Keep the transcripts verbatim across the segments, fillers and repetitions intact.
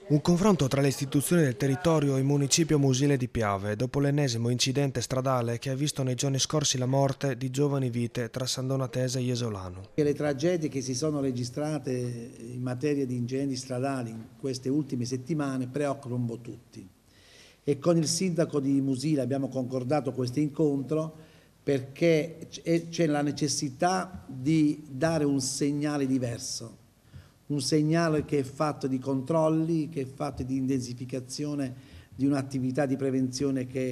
Un confronto tra le istituzioni del territorio e il municipio Musile di Piave dopo l'ennesimo incidente stradale che ha visto nei giorni scorsi la morte di giovani vite tra San Donatese e Jesolano. Le tragedie che si sono registrate in materia di incidenti stradali in queste ultime settimane preoccupano un po' tutti e con il sindaco di Musile abbiamo concordato questo incontro perché c'è la necessità di dare un segnale diverso. Un segnale che è fatto di controlli, che è fatto di intensificazione di un'attività di prevenzione che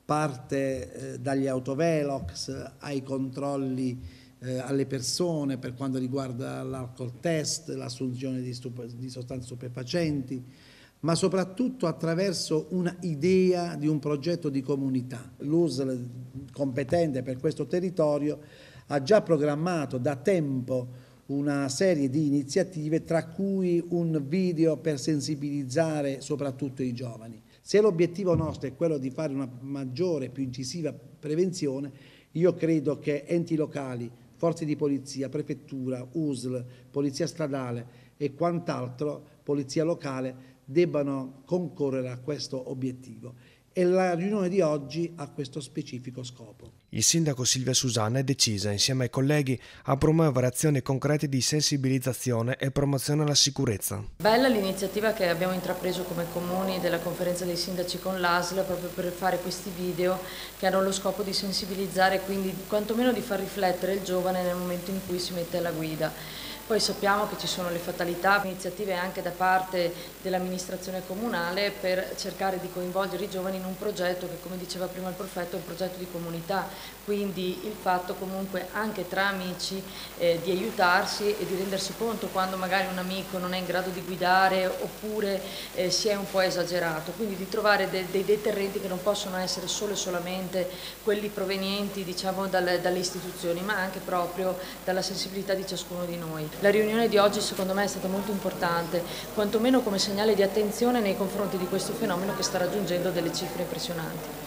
parte eh, dagli autovelox ai controlli eh, alle persone per quanto riguarda l'alcol test, l'assunzione di, di sostanze stupefacenti, ma soprattutto attraverso una idea di un progetto di comunità. L'U S L competente per questo territorio ha già programmato da tempo una serie di iniziative, tra cui un video per sensibilizzare soprattutto i giovani. Se l'obiettivo nostro è quello di fare una maggiore, più incisiva prevenzione, io credo che enti locali, forze di polizia, prefettura, U S L, polizia stradale e quant'altro, polizia locale, debbano concorrere a questo obiettivo. E la riunione di oggi ha questo specifico scopo. Il sindaco Silvia Susanna è decisa, insieme ai colleghi, a promuovere azioni concrete di sensibilizzazione e promozione alla sicurezza. Bella l'iniziativa che abbiamo intrapreso come comuni della conferenza dei sindaci con l'A S L proprio per fare questi video che hanno lo scopo di sensibilizzare, quindi quantomeno di far riflettere il giovane nel momento in cui si mette alla guida. Poi sappiamo che ci sono le fatalità, iniziative anche da parte dell'amministrazione comunale per cercare di coinvolgere i giovani in un progetto che, come diceva prima il prefetto, è un progetto di comunità, quindi il fatto comunque anche tra amici eh, di aiutarsi e di rendersi conto quando magari un amico non è in grado di guidare oppure eh, si è un po' esagerato, quindi di trovare de dei deterrenti che non possono essere solo e solamente quelli provenienti, diciamo, dalle, dalle istituzioni, ma anche proprio dalla sensibilità di ciascuno di noi. La riunione di oggi secondo me è stata molto importante, quantomeno come segnale di attenzione nei confronti di questo fenomeno che sta raggiungendo delle cifre impressionanti.